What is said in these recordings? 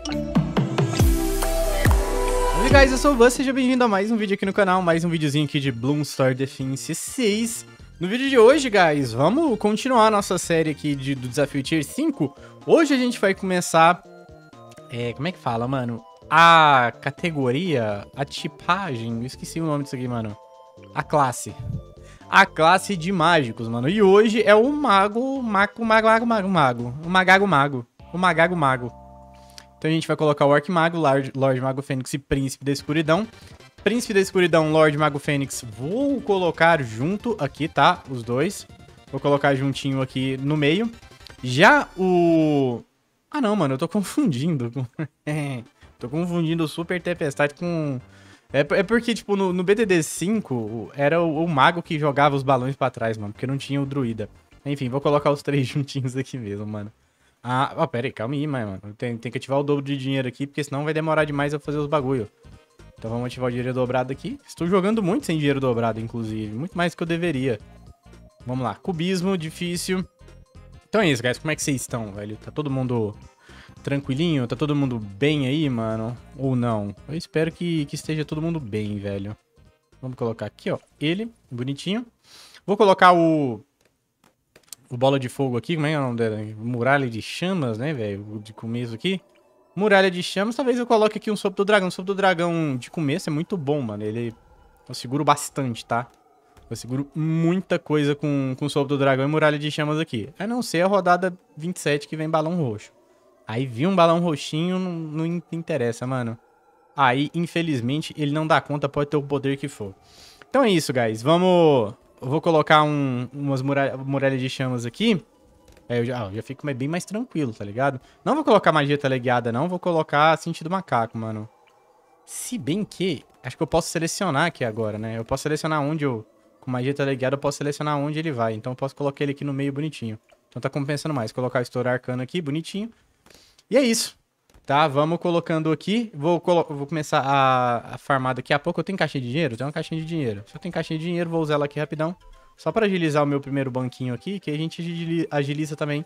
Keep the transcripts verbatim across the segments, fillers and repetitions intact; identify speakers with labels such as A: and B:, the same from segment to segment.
A: Oi guys, eu sou o Buzz, seja bem-vindo a mais um vídeo aqui no canal, mais um videozinho aqui de Bloomstar Defense seis. No vídeo de hoje, guys, vamos continuar a nossa série aqui de, do Desafio Tier cinco. Hoje a gente vai começar, é, como é que fala, mano? A categoria, a tipagem, eu esqueci o nome disso aqui, mano. A classe. A classe de mágicos, mano. E hoje é o mago, mago, mago, mago, mago, mago. O magago mago. O magago mago. Então a gente vai colocar o Orc Mago, Lord, Lord Mago Fênix e Príncipe da Escuridão. Príncipe da Escuridão, Lord Mago Fênix, vou colocar junto aqui, tá? Os dois. Vou colocar juntinho aqui no meio. Já o... Ah, não, mano, eu tô confundindo. Tô confundindo o Super Tempestade com... É, é porque, tipo, no, no B D D cinco, era o, o mago que jogava os balões pra trás, mano. Porque não tinha o druida. Enfim, vou colocar os três juntinhos aqui mesmo, mano. Ah, ó, pera aí, calma aí, mano. Tem, tem que ativar o dobro de dinheiro aqui, porque senão vai demorar demais eu fazer os bagulho. Então vamos ativar o dinheiro dobrado aqui. Estou jogando muito sem dinheiro dobrado, inclusive. Muito mais do que eu deveria. Vamos lá. Cubismo, difícil. Então é isso, guys. Como é que vocês estão, velho? Tá todo mundo tranquilinho? Tá todo mundo bem aí, mano? Ou não? Eu espero que, que esteja todo mundo bem, velho. Vamos colocar aqui, ó. Ele, bonitinho. Vou colocar o... O bola de fogo aqui, como é que é o nome dela? Muralha de chamas, né, velho? De começo aqui. Muralha de chamas, talvez eu coloque aqui um sopro do dragão. O sopro do dragão de começo é muito bom, mano. Ele... Eu seguro bastante, tá? Eu seguro muita coisa com, com o sopro do dragão e muralha de chamas aqui. A não ser a rodada vinte e sete que vem balão roxo. Aí vi um balão roxinho, não, não interessa, mano. Aí, infelizmente, ele não dá conta, pode ter o poder que for. Então é isso, guys. Vamos... Eu vou colocar um, umas muralhas muralha de chamas aqui. É, eu já, eu já fico bem mais tranquilo, tá ligado? Não vou colocar magia teleguiada, não. Vou colocar sentido macaco, mano. Se bem que... Acho que eu posso selecionar aqui agora, né? Eu posso selecionar onde eu... Com magia teleguiada, eu posso selecionar onde ele vai. Então eu posso colocar ele aqui no meio bonitinho. Então tá compensando mais. Colocar o estouro arcano aqui, bonitinho. E é isso. Tá, vamos colocando aqui. Vou, colo vou começar a, a farmar daqui a pouco. Eu tenho caixinha de dinheiro? Tenho uma caixinha de dinheiro. Se eu tenho caixinha de dinheiro, vou usar ela aqui rapidão. Só para agilizar o meu primeiro banquinho aqui, que a gente agiliza também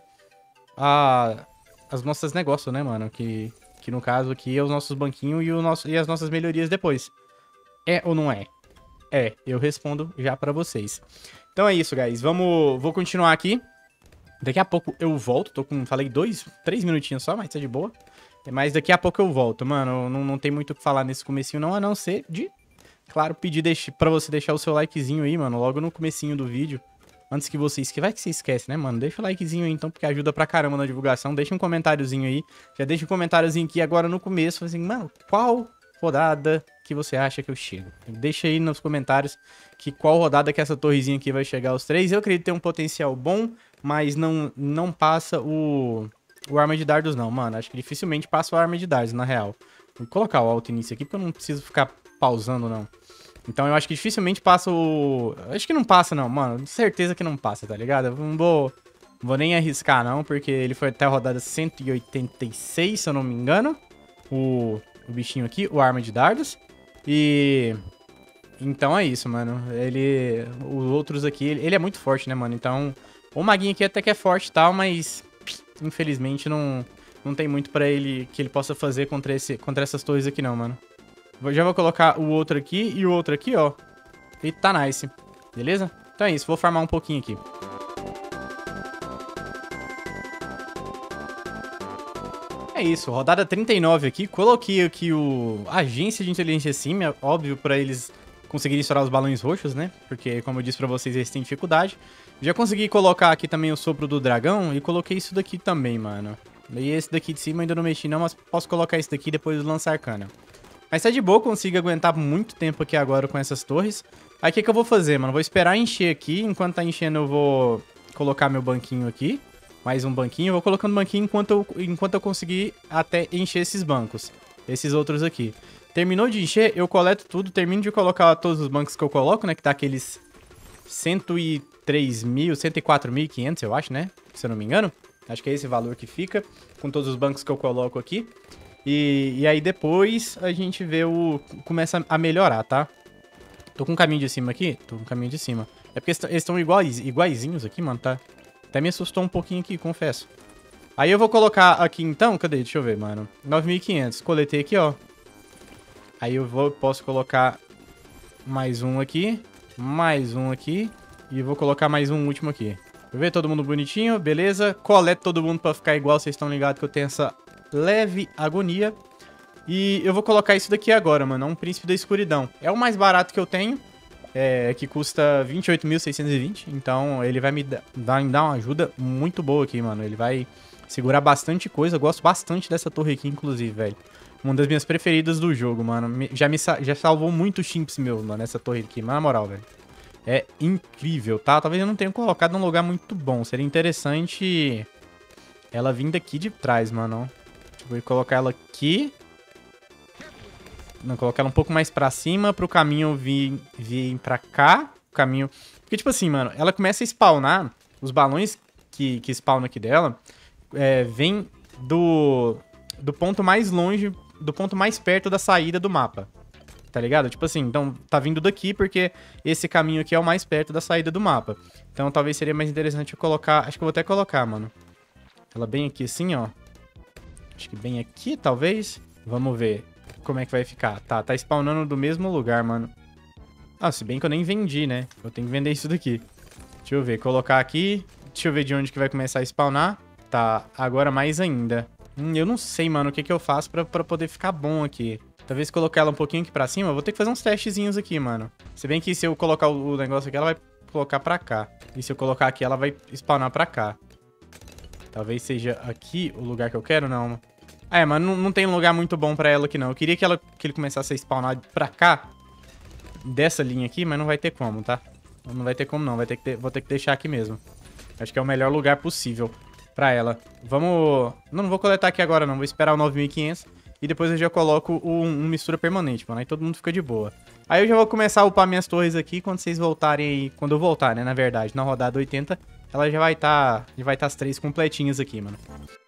A: a, as nossas negócios, né, mano? Que, que no caso aqui é os nossos banquinhos e, o nosso, e as nossas melhorias depois. É ou não é? É, eu respondo já pra vocês. Então é isso, guys. Vamos, vou continuar aqui. Daqui a pouco eu volto. Tô com, falei dois, três minutinhos só, mas tá de boa. Mas daqui a pouco eu volto, mano. Não, não tem muito o que falar nesse comecinho não, a não ser de... Claro, pedir deixe, pra você deixar o seu likezinho aí, mano, logo no comecinho do vídeo. Antes que você... Que vai que você esquece, né, mano? Deixa o likezinho aí, então, porque ajuda pra caramba na divulgação. Deixa um comentáriozinho aí. Já deixa um comentáriozinho aqui agora no começo. Assim, mano, qual rodada que você acha que eu chego? Deixa aí nos comentários que qual rodada que essa torrezinha aqui vai chegar aos três. Eu acredito ter um potencial bom, mas não, não passa o... O arma de dardos não, mano. Acho que dificilmente passa o arma de dardos, na real. Vou colocar o alto início aqui, porque eu não preciso ficar pausando, não. Então eu acho que dificilmente passa o... Acho que não passa, não, mano. Certeza que não passa, tá ligado? Eu não vou... Não vou nem arriscar, não, porque ele foi até a rodada cento e oitenta e seis, se eu não me engano. O, o bichinho aqui, o arma de dardos. E... Então é isso, mano. Ele... Os outros aqui... Ele, ele é muito forte, né, mano? Então... O maguinho aqui até que é forte e tal, mas... Infelizmente, não, não tem muito pra ele que ele possa fazer contra, esse, contra essas torres aqui não, mano. Já vou colocar o outro aqui e o outro aqui, ó. E tá nice. Beleza? Então é isso, vou farmar um pouquinho aqui. É isso, rodada trinta e nove aqui. Coloquei aqui o Agência de Inteligência Sim, é óbvio pra eles conseguirem estourar os balões roxos, né? Porque, como eu disse pra vocês, eles têm dificuldade. Já consegui colocar aqui também o sopro do dragão e coloquei isso daqui também, mano. E esse daqui de cima ainda não mexi não, mas posso colocar esse daqui depois do lança arcana. Mas tá de boa, consigo aguentar muito tempo aqui agora com essas torres. Aí o que que eu vou fazer, mano? Vou esperar encher aqui. Enquanto tá enchendo eu vou colocar meu banquinho aqui. Mais um banquinho. Eu vou colocando banquinho enquanto eu, enquanto eu conseguir até encher esses bancos. Esses outros aqui. Terminou de encher, eu coleto tudo. Termino de colocar todos os bancos que eu coloco, né? Que tá aqueles cento e três mil, cento e quatro mil e quinhentos, eu acho, né? Se eu não me engano. Acho que é esse valor que fica. Com todos os bancos que eu coloco aqui. E, e aí depois a gente vê o... Começa a melhorar, tá? Tô com um caminho de cima aqui? Tô com um caminho de cima. É porque eles estão iguais, iguaizinhos aqui, mano, tá? Até me assustou um pouquinho aqui, confesso. Aí eu vou colocar aqui então, cadê? Deixa eu ver, mano. nove mil e quinhentos, coletei aqui, ó. Aí eu vou, posso colocar mais um aqui, mais um aqui e vou colocar mais um último aqui. Vou ver todo mundo bonitinho, beleza. Colete todo mundo pra ficar igual, vocês estão ligados que eu tenho essa leve agonia. E eu vou colocar isso daqui agora, mano, é um Príncipe da Escuridão. É o mais barato que eu tenho, é, que custa vinte e oito mil seiscentos e vinte, então ele vai me dar, me dar uma ajuda muito boa aqui, mano. Ele vai segurar bastante coisa, eu gosto bastante dessa torre aqui, inclusive, velho. Uma das minhas preferidas do jogo, mano. Já me já salvou muito chimps meu, mano, nessa torre aqui, mas na moral, velho. É incrível, tá? Talvez eu não tenha colocado num lugar muito bom. Seria interessante ela vir daqui de trás, mano. Deixa eu colocar ela aqui. Não, colocar ela um pouco mais pra cima, pro caminho vir, vir pra cá. O caminho... Porque, tipo assim, mano, ela começa a spawnar. Os balões que, que spawnam aqui dela é, vem do, do ponto mais longe, do ponto mais perto da saída do mapa. Tá ligado? Tipo assim, então tá vindo daqui porque esse caminho aqui é o mais perto da saída do mapa. Então talvez seria mais interessante eu colocar... Acho que eu vou até colocar, mano. Ela bem aqui assim, ó. Acho que bem aqui, talvez. Vamos ver como é que vai ficar. Tá, tá spawnando do mesmo lugar, mano. Ah, se bem que eu nem vendi, né? Eu tenho que vender isso daqui. Deixa eu ver, colocar aqui. Deixa eu ver de onde que vai começar a spawnar. Tá, agora mais ainda. Hum, eu não sei, mano, o que que eu faço pra, pra poder ficar bom aqui. Talvez colocar ela um pouquinho aqui pra cima. Eu vou ter que fazer uns testezinhos aqui, mano. Se bem que se eu colocar o negócio aqui, ela vai colocar pra cá. E se eu colocar aqui, ela vai spawnar pra cá. Talvez seja aqui o lugar que eu quero, não. Ah, é, mas não, não tem um lugar muito bom pra ela aqui, não. Eu queria que, ela, que ele começasse a spawnar pra cá. Dessa linha aqui, mas não vai ter como, tá? Não vai ter como, não. Vai ter que ter, vou ter que deixar aqui mesmo. Acho que é o melhor lugar possível pra ela. Vamos... Não, não vou coletar aqui agora, não. Vou esperar o nove mil e quinhentos. E depois eu já coloco um, um mistura permanente, mano. Aí todo mundo fica de boa. Aí eu já vou começar a upar minhas torres aqui. Quando vocês voltarem aí... Quando eu voltar, né? Na verdade, na rodada oitenta, ela já vai estar... Tá, já vai estar tá as três completinhas aqui, mano.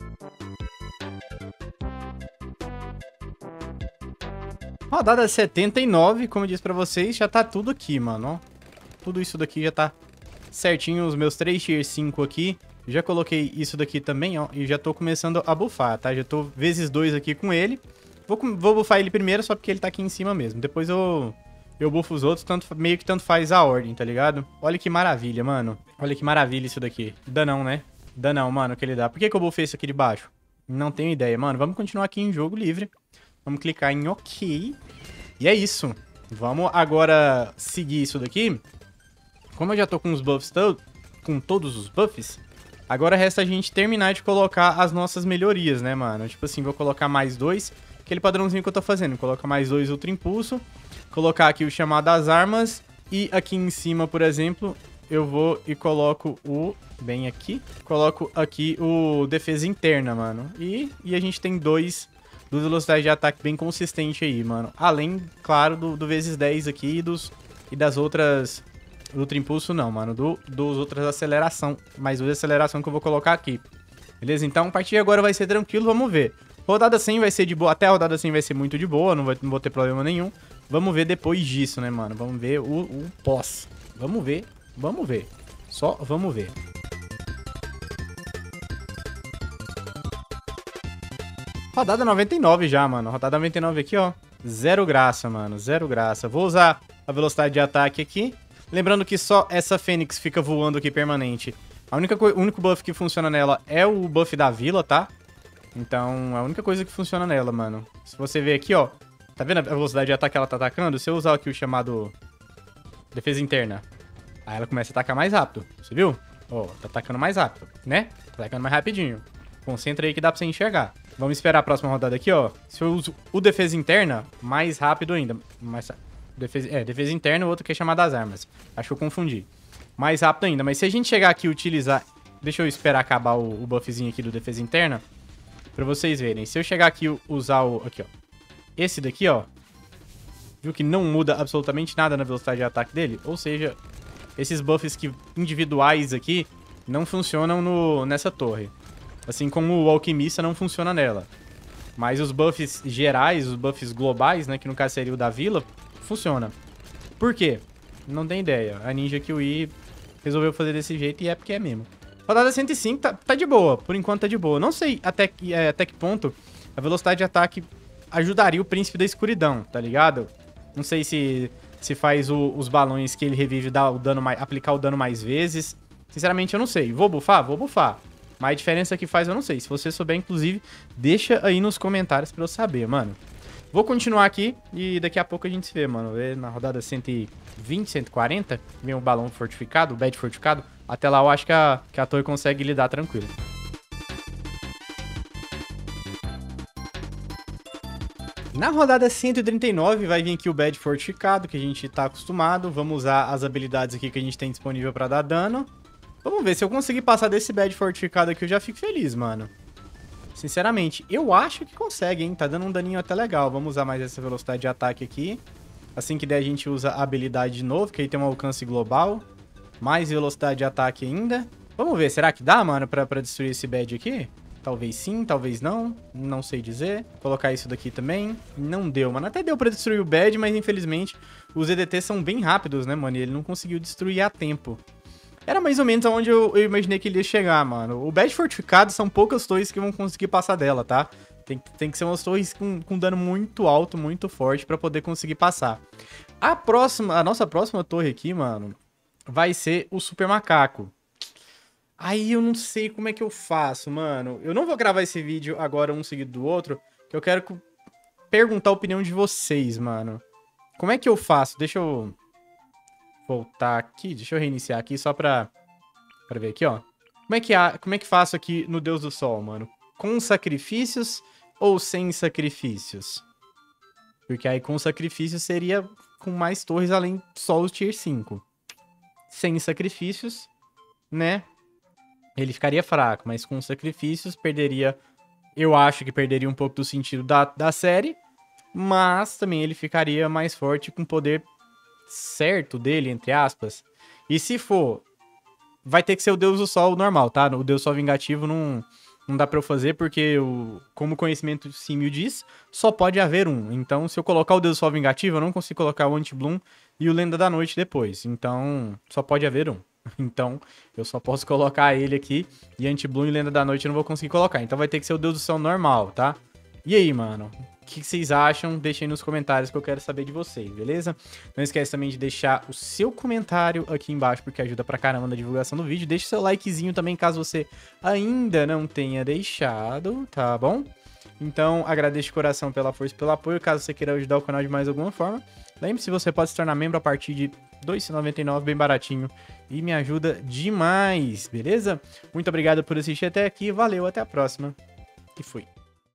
A: Rodada setenta e nove, como eu disse pra vocês, já tá tudo aqui, mano, ó. Tudo isso daqui já tá certinho, os meus três tier cinco aqui. Já coloquei isso daqui também, ó, e já tô começando a buffar, tá? Já tô vezes dois aqui com ele. Vou, vou buffar ele primeiro só porque ele tá aqui em cima mesmo. Depois eu, eu buffo os outros, tanto, meio que tanto faz a ordem, tá ligado? Olha que maravilha, mano. Olha que maravilha isso daqui. Dá não, né? Dá não, mano, que ele dá. Por que que eu buffei isso aqui de baixo? Não tenho ideia, mano. Vamos continuar aqui em jogo livre. Vamos clicar em OK. E é isso. Vamos agora seguir isso daqui. Como eu já tô com os buffs todos, com todos os buffs, agora resta a gente terminar de colocar as nossas melhorias, né, mano? Tipo assim, vou colocar mais dois, aquele padrãozinho que eu tô fazendo. Coloca mais dois Ultra Impulso, colocar aqui o chamado das armas e aqui em cima, por exemplo, eu vou e coloco o... bem aqui. Coloco aqui o defesa interna, mano. E, e a gente tem dois... do velocidade de ataque bem consistente aí, mano. Além, claro, do, do vezes dez aqui e, dos, e das outras... Ultra Impulso não, mano. Do, dos outras aceleração. Mais duas aceleração que eu vou colocar aqui. Beleza? Então, a partir de agora vai ser tranquilo, vamos ver. Rodada cem vai ser de boa. Até a rodada cem vai ser muito de boa, não, vai, não vou ter problema nenhum. Vamos ver depois disso, né, mano? Vamos ver o, o pós. Vamos ver, vamos ver. Só vamos ver. Rodada noventa e nove já, mano. Rodada noventa e nove aqui, ó. Zero graça, mano. Zero graça. Vou usar a velocidade de ataque aqui. Lembrando que só essa Fênix fica voando aqui permanente. A única o único buff que funciona nela é o buff da vila, tá? Então, é a única coisa que funciona nela, mano. Se você ver aqui, ó. Tá vendo a velocidade de ataque que ela tá atacando? Se eu usar aqui o chamado defesa interna, aí ela começa a atacar mais rápido. Você viu? Ó, tá atacando mais rápido, né? Tá atacando mais rapidinho. Concentra aí que dá pra você enxergar. Vamos esperar a próxima rodada aqui, ó. Se eu uso o defesa interna, mais rápido ainda. Mais, defesa, é, defesa interna, o outro que é chamado das armas. Acho que eu confundi. Mais rápido ainda. Mas se a gente chegar aqui e utilizar... Deixa eu esperar acabar o, o buffzinho aqui do defesa interna. Pra vocês verem. Se eu chegar aqui e usar o... Aqui, ó. Esse daqui, ó. Viu que não muda absolutamente nada na velocidade de ataque dele? Ou seja, esses buffs que, individuais aqui não funcionam no, nessa torre. Assim como o alquimista não funciona nela. Mas os buffs gerais, os buffs globais, né? Que no caso seria o da vila, funciona. Por quê? Não tem ideia. A Ninja Kiwi resolveu fazer desse jeito e é porque é mesmo. Rodada cento e cinco tá, tá de boa, por enquanto tá de boa. Não sei até que, é, até que ponto a velocidade de ataque ajudaria o Príncipe da Escuridão, tá ligado? Não sei se, se faz o, os balões que ele revive dar o dano mais, aplicar o dano mais vezes. Sinceramente, eu não sei. Vou bufar? Vou bufar. Mas a diferença que faz eu não sei. Se você souber, inclusive, deixa aí nos comentários pra eu saber, mano. Vou continuar aqui e daqui a pouco a gente se vê, mano. Na rodada cento e vinte, cento e quarenta, vem o balão fortificado, o bad fortificado. Até lá eu acho que a, que a torre consegue lidar tranquilo. Na rodada cento e trinta e nove vai vir aqui o bad fortificado, que a gente tá acostumado. Vamos usar as habilidades aqui que a gente tem disponível pra dar dano. Vamos ver, se eu conseguir passar desse bad fortificado aqui, eu já fico feliz, mano. Sinceramente, eu acho que consegue, hein? Tá dando um daninho até legal. Vamos usar mais essa velocidade de ataque aqui. Assim que der, a gente usa a habilidade de novo, que aí tem um alcance global. Mais velocidade de ataque ainda. Vamos ver, será que dá, mano, pra, pra destruir esse bad aqui? Talvez sim, talvez não. Não sei dizer. Vou colocar isso daqui também. Não deu, mano. Até deu pra destruir o bad, mas infelizmente os E D Ts são bem rápidos, né, mano? E ele não conseguiu destruir a tempo. Era mais ou menos aonde eu, eu imaginei que ele ia chegar, mano. O bad fortificado são poucas torres que vão conseguir passar dela, tá? Tem, tem que ser umas torres com, com dano muito alto, muito forte pra poder conseguir passar. A próxima, a nossa próxima torre aqui, mano, vai ser o Super Macaco. Aí eu não sei como é que eu faço, mano. Eu não vou gravar esse vídeo agora um seguido do outro, que eu quero perguntar a opinião de vocês, mano. Como é que eu faço? Deixa eu voltar aqui, deixa eu reiniciar aqui só pra, pra ver aqui, ó. Como é, que há, como é que faço aqui no Deus do Sol, mano? Com sacrifícios ou sem sacrifícios? Porque aí com sacrifícios seria com mais torres além só os tier cinco. Sem sacrifícios, né? Ele ficaria fraco, mas com sacrifícios perderia... Eu acho que perderia um pouco do sentido da, da série, mas também ele ficaria mais forte com poder certo dele, entre aspas. E se for, vai ter que ser o Deus do Sol normal, tá? O Deus do Sol vingativo não, não dá pra eu fazer, porque, o, como o conhecimento símil diz, só pode haver um. Então, se eu colocar o Deus do Sol vingativo, eu não consigo colocar o Anti-Bloom e o Lenda da Noite depois. Então, só pode haver um. Então, eu só posso colocar ele aqui, e Anti-Bloom e Lenda da Noite eu não vou conseguir colocar. Então vai ter que ser o Deus do Céu normal, tá? E aí, mano? O que vocês acham? Deixem aí nos comentários que eu quero saber de vocês, beleza? Não esquece também de deixar o seu comentário aqui embaixo, porque ajuda pra caramba na divulgação do vídeo. Deixa o seu likezinho também, caso você ainda não tenha deixado, tá bom? Então, agradeço de coração pela força e pelo apoio. Caso você queira ajudar o canal de mais alguma forma, lembre-se, você pode se tornar membro a partir de dois reais e noventa e nove centavos, bem baratinho. E me ajuda demais, beleza? Muito obrigado por assistir até aqui. Valeu, até a próxima. E fui.